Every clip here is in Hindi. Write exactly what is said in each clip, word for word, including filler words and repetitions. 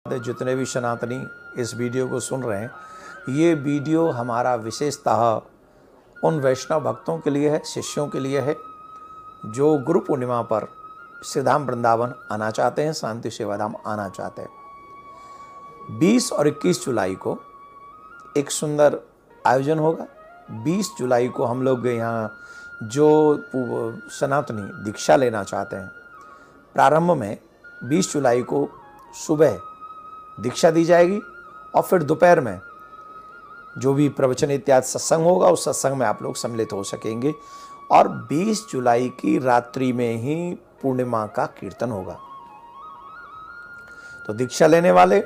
जितने भी सनातनी इस वीडियो को सुन रहे हैं, ये वीडियो हमारा विशेषतः उन वैष्णव भक्तों के लिए है, शिष्यों के लिए है, जो गुरु पूर्णिमा पर श्रीधाम वृंदावन आना चाहते हैं, शांति सेवाधाम आना चाहते हैं। बीस और इक्कीस जुलाई को एक सुंदर आयोजन होगा। बीस जुलाई को हम लोग यहाँ जो सनातनी दीक्षा लेना चाहते हैं, प्रारंभ में बीस जुलाई को सुबह दीक्षा दी जाएगी और फिर दोपहर में जो भी प्रवचन इत्यादि सत्संग होगा उस सत्संग में आप लोग सम्मिलित हो सकेंगे और बीस जुलाई की रात्रि में ही पूर्णिमा का कीर्तन होगा। तो दीक्षा लेने वाले,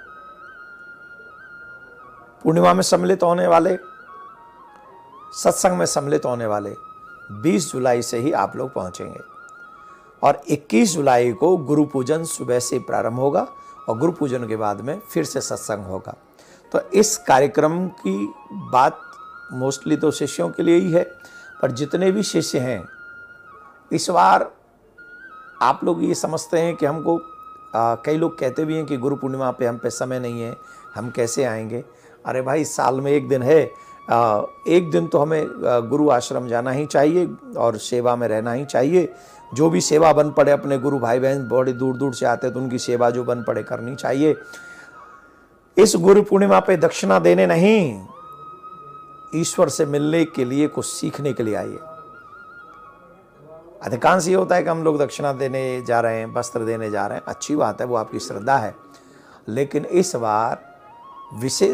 पूर्णिमा में सम्मिलित होने वाले, सत्संग में सम्मिलित होने वाले बीस जुलाई से ही आप लोग पहुंचेंगे और इक्कीस जुलाई को गुरु पूजन सुबह से प्रारंभ होगा और गुरु पूजन के बाद में फिर से सत्संग होगा। तो इस कार्यक्रम की बात मोस्टली तो शिष्यों के लिए ही है, पर जितने भी शिष्य हैं इस बार आप लोग ये समझते हैं कि हमको आ, कई लोग कहते भी हैं कि गुरु पूर्णिमा पे हम पे समय नहीं है, हम कैसे आएंगे। अरे भाई, साल में एक दिन है, आ, एक दिन तो हमें गुरु आश्रम जाना ही चाहिए और सेवा में रहना ही चाहिए। जो भी सेवा बन पड़े, अपने गुरु भाई बहन बड़े दूर दूर से आते हैं तो उनकी सेवा जो बन पड़े करनी चाहिए। इस गुरु पूर्णिमा पे दक्षिणा देने नहीं, ईश्वर से मिलने के लिए, कुछ सीखने के लिए आइए। अधिकांश ये होता है कि हम लोग दक्षिणा देने जा रहे हैं, वस्त्र देने जा रहे हैं, अच्छी बात है, वो आपकी श्रद्धा है, लेकिन इस बार विशेष